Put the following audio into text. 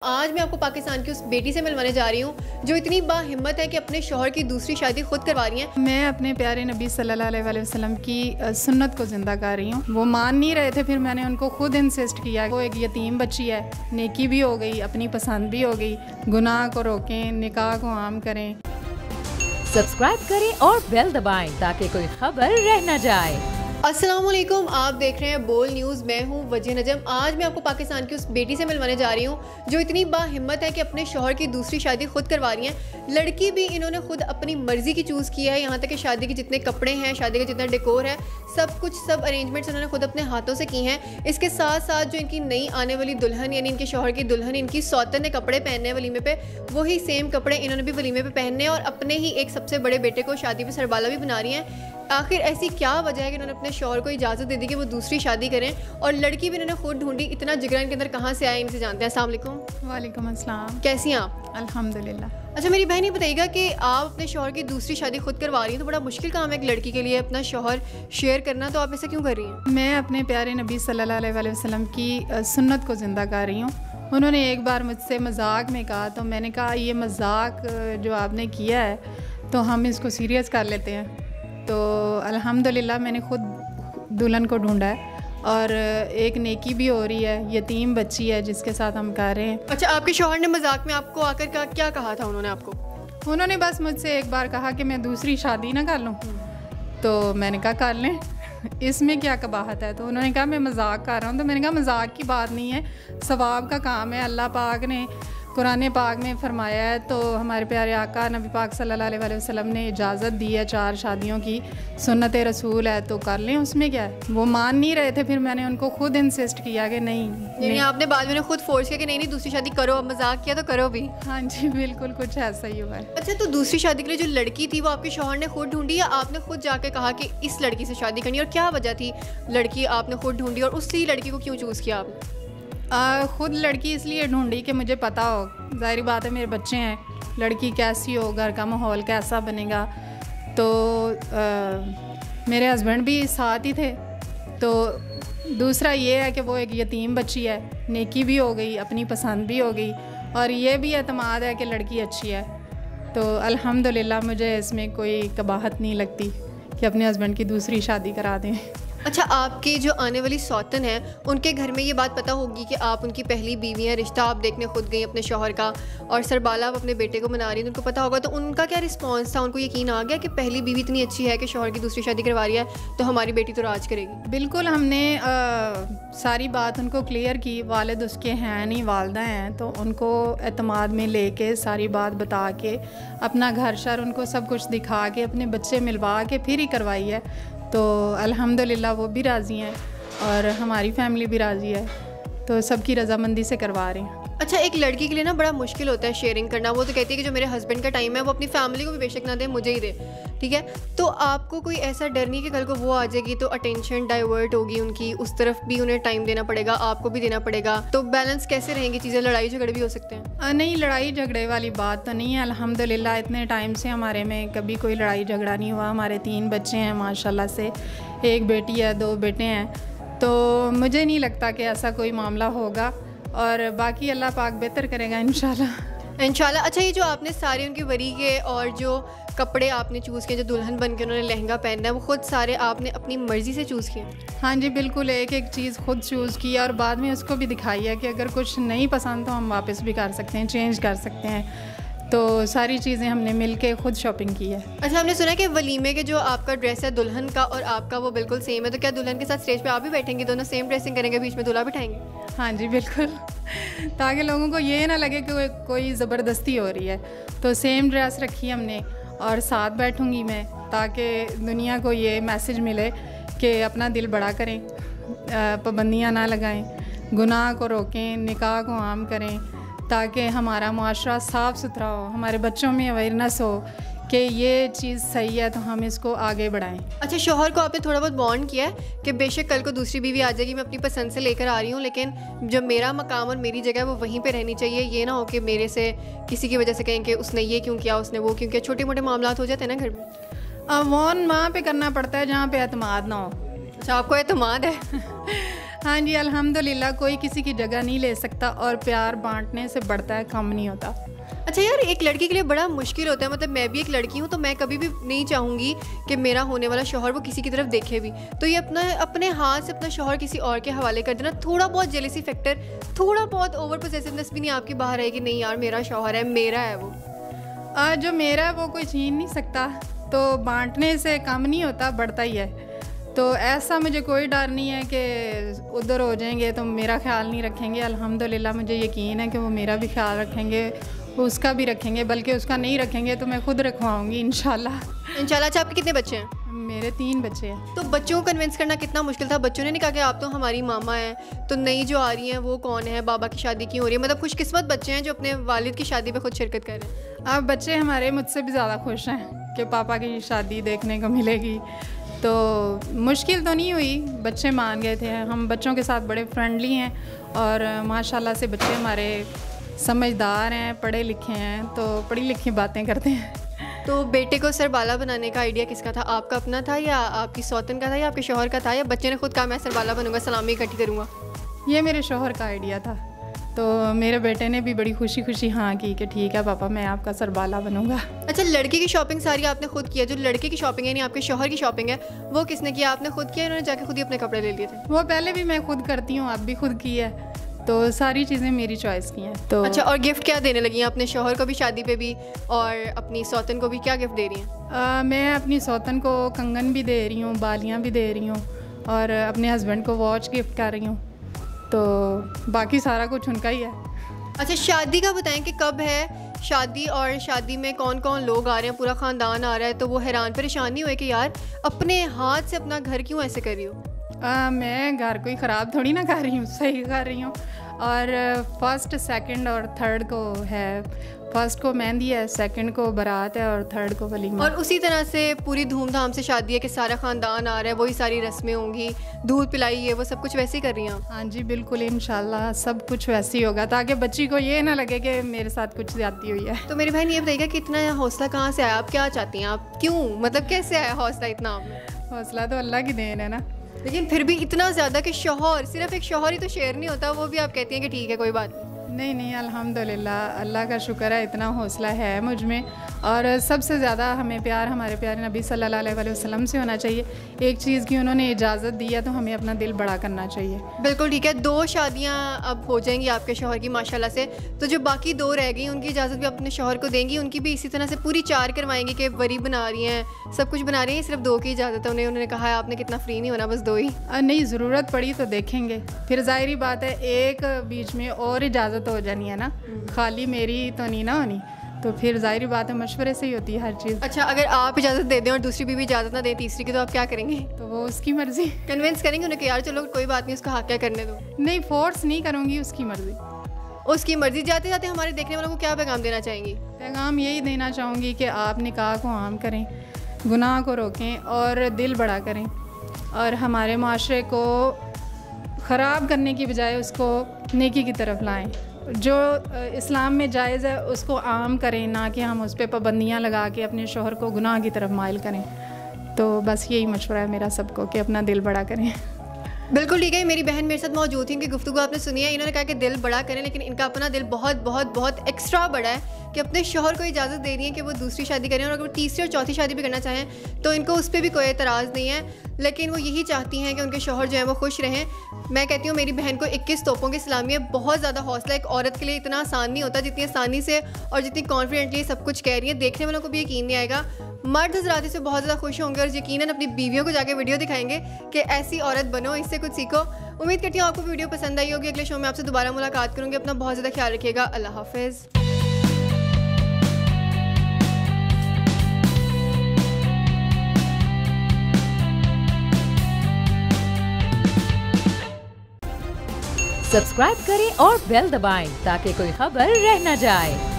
आज मैं आपको पाकिस्तान की उस बेटी से मिलवाने जा रही हूँ जो इतनी बाहिम्मत है कि अपने शौहर की दूसरी शादी खुद करवा रही है। मैं अपने प्यारे नबी सल्लल्लाहु अलैहि वसल्लम की सुन्नत को ज़िंदा कर रही हूँ। वो मान नहीं रहे थे, फिर मैंने उनको खुद इंसिस्ट किया। वो एक यतीम बच्ची है, नेकी भी हो गई, अपनी पसंद भी हो गई। गुनाह को रोकें, निकाह को आम करें। सब्सक्राइब करें और बेल दबाएं ताकि कोई खबर रह न जाए। अस्सलाम वालेकुम, आप देख रहे हैं बोल न्यूज़। मैं हूँ वजह नजम। आज मैं आपको पाकिस्तान की उस बेटी से मिलवाने जा रही हूँ जो इतनी बाहिम्मत है कि अपने शौहर की दूसरी शादी खुद करवा रही हैं। लड़की भी इन्होंने खुद अपनी मर्ज़ी की चूज़ किया है। यहाँ तक कि शादी के जितने कपड़े हैं, शादी का जितना डेकोर है, सब अरेंजमेंट्स उन्होंने खुद अपने हाथों से की हैं। इसके साथ साथ जो इनकी नई आने वाली दुल्हन यानी इनके शौहर की दुल्हन, इनकी सौतन ने कपड़े पहनने हैं वलीमे पे, वही सेम कपड़े इन्होंने भी वलीमे पे पहनने हैं और अपने ही एक सबसे बड़े बेटे को शादी पे सरबाला भी बना रही हैं। आखिर ऐसी क्या वजह है कि उन्होंने अपने शौहर को इजाज़त दे दी कि वो दूसरी शादी करें, और लड़की भी इन्होंने खुद ढूंढी। इतना जिगरा इनके अंदर कहाँ से आया, इनसे जानते हैं। अस्सलाम वालेकुम। वालेकुम अस्सलाम। कैसी हैं आप? अल्हम्दुलिल्लाह। अच्छा, मेरी बहन ये बताइएगा कि आप अपने शौहर की दूसरी शादी खुद करवा रही हैं, तो बड़ा मुश्किल काम है एक लड़की के लिए अपना शौहर शेयर करना, तो आप ऐसा क्यों कर रही हैं? मैं अपने प्यारे नबी सल्लल्लाहु अलैहि वसल्लम की सुन्नत को ज़िंदा कर रही हूँ। उन्होंने एक बार मुझसे मजाक में कहा, तो मैंने कहा ये मजाक जो आपने किया है तो हम इसको सीरियस कर लेते हैं। तो अल्हम्दुलिल्लाह मैंने खुद दुल्हन को ढूंढा है और एक नेकी भी हो रही है। यतीम बच्ची है जिसके साथ हम कर रहे हैं। अच्छा, आपके शौहर ने मजाक में आपको आकर क्या कहा था उन्होंने आपको? उन्होंने बस मुझसे एक बार कहा कि मैं दूसरी शादी ना कर लूँ। तो मैंने कहा कर लें, इसमें क्या कबाहत है। तो उन्होंने कहा मैं मजाक कर रहा हूँ। तो मैंने कहा मजाक की बात नहीं है, सवाब का काम है। अल्लाह पाक ने कुरान पाक में फरमाया है, तो हमारे प्यारे आका नबी पाक सल्लल्लाहु अलैहि वसल्लम ने इजाज़त दी है 4 शादियों की, सुन्नत रसूल है, तो कर लें, उसमें क्या है। वो मान नहीं रहे थे, फिर मैंने उनको खुद इंसिस्ट किया कि नहीं। आपने बाद में खुद फोर्स किया कि नहीं दूसरी शादी करो, अब मजाक किया तो करो भी। हाँ जी, बिल्कुल कुछ ऐसा ही हुआ है। अच्छा, तो दूसरी शादी के लिए जो लड़की थी वो आपके शौहर ने खुद ढूंढी या आपने खुद जाके कहा कि इस लड़की से शादी करनी, और क्या वजह थी लड़की आपने खुद ढूंढी और उसी लड़की को क्यों चूज़ किया आपने? खुद लड़की इसलिए ढूंढी कि मुझे पता हो, ज़ाहिर बात है मेरे बच्चे हैं, लड़की कैसी हो, घर का माहौल कैसा बनेगा। तो मेरे हस्बैंड भी साथ ही थे। तो दूसरा ये है कि वो एक यतीम बच्ची है, नेकी भी हो गई, अपनी पसंद भी हो गई, और ये भी एतमाद है कि लड़की अच्छी है। तो अल्हम्दुलिल्लाह मुझे इसमें कोई कबाहत नहीं लगती कि अपने हस्बैंड की दूसरी शादी करा दें। अच्छा, आपकी जो आने वाली सौतन है उनके घर में ये बात पता होगी कि आप उनकी पहली बीवी हैं, रिश्ता आप देखने खुद गई अपने शौहर का, और सरबाला आप अपने बेटे को मना रही हैं, उनको पता होगा। तो उनका क्या रिस्पांस था? उनको यकीन आ गया कि पहली बीवी इतनी अच्छी है कि शौहर की दूसरी शादी करवा रही है, तो हमारी बेटी तो राज करेगी? बिल्कुल, हमने सारी बात उनको क्लियर की। वालिद उसके हैं नहीं, वालदा हैं, तो उनको एतमाद में लेके सारी बात बता के, अपना घर शर उनको सब कुछ दिखा के, अपने बच्चे मिलवा के फिर ही करवाई है। तो अल्हम्दुलिल्लाह वो भी राज़ी हैं और हमारी फैमिली भी राज़ी है, तो सबकी रज़ामंदी से करवा रहे हैं। अच्छा, एक लड़की के लिए ना बड़ा मुश्किल होता है शेयरिंग करना। वो तो कहती है कि जो मेरे हस्बैंड का टाइम है वो अपनी फैमिली को भी बेशक ना दे, मुझे ही दे, ठीक है। तो आपको कोई ऐसा डर नहीं कि कल को वो आ जाएगी तो अटेंशन डाइवर्ट होगी उनकी, उस तरफ भी उन्हें टाइम देना पड़ेगा, आपको भी देना पड़ेगा, तो बैलेंस कैसे रहेंगी चीज़ें? लड़ाई झगड़े भी हो सकते हैं? नहीं, लड़ाई झगड़े वाली बात तो नहीं है। अल्हम्दुलिल्लाह इतने टाइम से हमारे में कभी कोई लड़ाई झगड़ा नहीं हुआ। हमारे 3 बच्चे हैं माशाल्लाह से, एक बेटी है, 2 बेटे हैं, तो मुझे नहीं लगता कि ऐसा कोई मामला होगा, और बाकी अल्लाह पाक बेहतर करेगा इंशाल्लाह। अच्छा, ये जो आपने सारे उनके वरी के और जो कपड़े आपने चूज़ किए, जो दुल्हन बन के उन्होंने लहंगा पहनना है, वो खुद सारे आपने अपनी मर्ज़ी से चूज़ किए? हाँ जी, बिल्कुल, एक एक चीज़ खुद चूज़ की और बाद में उसको भी दिखाई है कि अगर कुछ नहीं पसंद तो हम वापस भी कर सकते हैं, चेंज कर सकते हैं। तो सारी चीज़ें हमने मिल के खुद शॉपिंग की है। अच्छा, हमने सुना कि वलीमे के जो आपका ड्रेस है दुल्हन का और आपका वो बिल्कुल सेम है, तो क्या दुल्हन के साथ स्टेज पे आप भी बैठेंगे, दोनों सेम ड्रेसिंग करेंगे, बीच में दूल्हा बिठाएंगे? हाँ जी, बिल्कुल, ताकि लोगों को ये ना लगे कि कोई ज़बरदस्ती हो रही है। तो सेम ड्रेस रखी हमने और साथ बैठूंगी मैं, ताकि दुनिया को ये मैसेज मिले कि अपना दिल बड़ा करें, पाबंदियाँ ना लगाएं, गुनाह को रोकें, निकाह को आम करें, ताकि हमारा मुआशरा साफ़ सुथरा हो, हमारे बच्चों में अवेयरनेस हो कि ये चीज़ सही है, तो हम इसको आगे बढ़ाएं। अच्छा, शौहर को आपने थोड़ा बहुत बॉन्ड किया है कि बेशक कल को दूसरी बीवी आ जाएगी, मैं अपनी पसंद से लेकर आ रही हूँ, लेकिन जो मेरा मकाम और मेरी जगह है वो वहीं पे रहनी चाहिए। ये ना हो कि मेरे से किसी की वजह से कहें कि उसने ये क्यों किया, उसने वो क्यों किया। छोटे मोटे मामला हो जाते हैं ना घर में। वॉन वहाँ पे करना पड़ता है जहाँ पे एतमाद ना हो। अच्छा, आपको एतमाद है? हाँ जी, अल्हम्दुलिल्लाह कोई किसी की जगह नहीं ले सकता और प्यार बांटने से बढ़ता है, कम नहीं होता। अच्छा यार, एक लड़की के लिए बड़ा मुश्किल होता है, मतलब मैं भी एक लड़की हूँ तो मैं कभी भी नहीं चाहूँगी कि मेरा होने वाला शौहर वो किसी की तरफ देखे भी, तो ये अपने हाथ से अपना शौहर किसी और के हवाले कर देना, थोड़ा बहुत जेलसी फैक्टर, थोड़ा बहुत ओवर पोसेसिवनेस भी नहीं आपकी बाहर है कि नहीं यार मेरा शौहर है, मेरा है वो। जो मेरा है वो कोई छीन नहीं सकता, तो बांटने से कम नहीं होता, बढ़ता ही है। तो ऐसा मुझे कोई डर नहीं है कि उधर हो जाएंगे तो मेरा ख्याल नहीं रखेंगे। अल्हम्दुलिल्लाह मुझे यकीन है कि वो मेरा भी ख्याल रखेंगे, उसका भी रखेंगे, बल्कि उसका नहीं रखेंगे तो मैं खुद रखवाऊँगी इंशाल्लाह। अच्छा, आपके कितने बच्चे हैं? मेरे 3 बच्चे हैं। तो बच्चों को कन्विंस करना कितना मुश्किल था? बच्चों ने नहीं कहा कि आप तो हमारी मामा हैं, तो नई जो आ रही हैं वो कौन है, बाबा की शादी क्यों हो रही है? मतलब खुशकिस्मत बच्चे हैं जो अपने वालिद की शादी में खुद शिरकत कर रहे हैं। अब बच्चे हमारे मुझसे भी ज़्यादा खुश हैं कि पापा की शादी देखने को मिलेगी, तो मुश्किल तो नहीं हुई, बच्चे मान गए थे। हम बच्चों के साथ बड़े फ्रेंडली हैं और माशाल्लाह से बच्चे हमारे समझदार हैं, पढ़े लिखे हैं, तो पढ़ी लिखी बातें करते हैं। तो बेटे को सरबाला बनाने का आइडिया किसका था? आपका अपना था या आपकी सौतन का था या आपके शौहर का था, या बच्चे ने खुद कहा मैं सरबाला बनूंगा, सलामी इकट्ठी करूँगा? ये मेरे शौहर का आइडिया था, तो मेरे बेटे ने भी बड़ी खुशी खुशी हाँ की कि ठीक है पापा मैं आपका सरबाला बनूंगा। अच्छा, लड़के की शॉपिंग सारी आपने खुद किया? जो लड़के की शॉपिंग है, नहीं आपके शौहर की शॉपिंग है, वो किसने किया? आपने खुद किया, इन्होंने जाके खुद ही अपने कपड़े ले लिए थे? वो पहले भी मैं खुद करती हूँ, अब भी खुद की है, तो सारी चीज़ें मेरी चॉइस की हैं। तो अच्छा, और गिफ्ट क्या देने लगी हैं अपने शौहर को भी शादी पे भी, और अपनी सौतन को भी क्या गिफ्ट दे रही हैं? मैं अपनी सौतन को कंगन भी दे रही हूँ, बालियाँ भी दे रही हूँ, और अपने हस्बैंड को वॉच गिफ्ट कर रही हूँ, तो बाकी सारा कुछ उनका ही है। अच्छा, शादी का बताएं कि कब है शादी, और शादी में कौन कौन लोग आ रहे हैं? पूरा ख़ानदान आ रहा है, तो वो हैरान परेशान नहीं हुए कि यार अपने हाथ से अपना घर क्यों ऐसे कर रही हो? मैं घर कोई ख़राब थोड़ी ना कर रही हूँ, सही कर रही हूँ। और फर्स्ट, सेकंड और थर्ड को है, फर्स्ट को मेहंदी है, सेकंड को बारात है और थर्ड को वलीमा। और उसी तरह से पूरी धूमधाम से शादी है कि सारा ख़ानदान आ रहा है, वही सारी रस्में होंगी, दूध पिलाई है, वो सब कुछ वैसे ही कर रही हैं आप? हाँ जी बिल्कुल, इंशाल्लाह सब कुछ वैसे ही होगा, ताकि बच्ची को ये ना लगे कि मेरे साथ कुछ ज़्यादती हुई है। तो मेरी बहन ये बताइएगा कि इतना हौसला कहाँ से आया? आप क्या चाहती हैं? आप क्यों, मतलब कैसे आया हौसला इतना आप में? हौसला तो अल्लाह की देन है ना, लेकिन फिर भी इतना ज़्यादा कि शौहर, सिर्फ एक शौहर ही तो शेर नहीं होता, वो भी आप कहती हैं कि ठीक है कोई बात नहीं, अल्हम्दुलिल्लाह अल्लाह का शुक्र है, इतना हौसला है मुझ में। और सबसे ज़्यादा हमें प्यार हमारे प्यारे नबी सल्लल्लाहु अलैहि वसल्लम से होना चाहिए। एक चीज़ की उन्होंने इजाज़त दी है तो हमें अपना दिल बड़ा करना चाहिए। बिल्कुल ठीक है। 2 शादियां अब हो जाएंगी आपके शौहर की माशाल्लाह से, तो जो बाकी 2 रह गई उनकी इजाज़त भी अपने शौहर को देंगी? उनकी भी इसी तरह से पूरी 4 करवाएंगी कि वरी बना रही हैं, सब कुछ बना रही हैं, सिर्फ 2 की इजाज़त है उन्हें? उन्होंने कहा है आपने कितना फ्री नहीं होना, बस 2 ही। नहीं, ज़रूरत पड़ी तो देखेंगे, फिर ज़ाहिरी बात है एक बीच में और इजाज़त हो जानी है ना, खाली मेरी तो नहीं ना होनी, तो फिर ज़ाहिरी बात है मशवरे से ही होती है हर चीज़। अच्छा, अगर आप इजाज़त दे दें और दूसरी बीवी इजाज़त ना दे तीसरी की, तो आप क्या करेंगे? तो वो उसकी मर्ज़ी। कन्विंस करेंगे उन्हें कि यार चलो कोई बात नहीं, उसका हक क्या करने दो? नहीं, फोर्स नहीं करूँगी, उसकी मर्ज़ी। उसकी मर्ज़ी। जाते जाते हमारे देखने वालों को क्या पैगाम देना चाहेंगी? पैगाम यही देना चाहूँगी कि आप निकाह को आम करें, गुनाह को रोकें और दिल बड़ा करें, और हमारे माशरे को ख़राब करने की बजाय उसको नेकी की तरफ लाएं। जो इस्लाम में जायज़ है उसको आम करें, ना कि हम उस पर पाबंदियाँ लगा के अपने शौहर को गुनाह की तरफ माइल करें। तो बस यही मशवरा है मेरा सबको कि अपना दिल बड़ा करें। बिल्कुल ठीक है। मेरी बहन मेरे साथ मौजूद थी, इनकी गुफ्तगू आपने सुनी है। इन्होंने कहा कि दिल बड़ा करें, लेकिन इनका अपना दिल बहुत बहुत बहुत एक्स्ट्रा बड़ा है कि अपने शौहर को इजाज़त दे रही है कि वो दूसरी शादी करें, और अगर वो तीसरी और चौथी शादी भी करना चाहें तो इनको उस पर भी कोई एतराज़ नहीं है, लेकिन वो यही चाहती हैं कि उनके शौहर जो हैं वो खुश रहें। मैं कहती हूँ मेरी बहन को 21 तोपों की सलामी है। बहुत ज़्यादा हौसला एक औरत के लिए इतना आसान नहीं होता, जितनी आसानी से और जितनी कॉन्फिडेंटली सब कुछ कह रही है। देखने वालों को भी यकीन नहीं आएगा। मर्द हज़रात से बहुत ज़्यादा खुश होंगे और यकीनन अपनी बीवियों को जाके वीडियो दिखाएंगे कि ऐसी औरत बनो, इससे कुछ सीखो। उम्मीद करती हूँ आपको वीडियो पसंद आई होगी। अगले शो में आपसे दोबारा मुलाकात करूँगी। अपना बहुत ज़्यादा ख्याल रखिएगा। अल्लाह हाफ़िज़। सब्सक्राइब करें और बेल दबाएं ताकि कोई खबर रह न जाए।